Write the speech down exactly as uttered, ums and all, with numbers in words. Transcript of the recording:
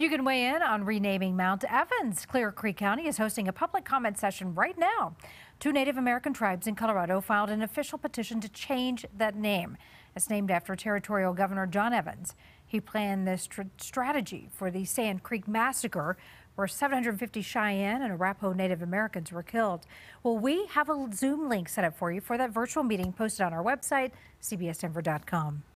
You can weigh in on renaming Mount Evans. Clear Creek County is hosting a public comment session right now. Two Native American tribes in Colorado filed an official petition to change that name. It's named after Territorial Governor John Evans. He planned this tr strategy for the Sand Creek Massacre, where seven hundred fifty Cheyenne and Arapaho Native Americans were killed. Well, we have a Zoom link set up for you for that virtual meeting posted on our website, C B S Denver dot com.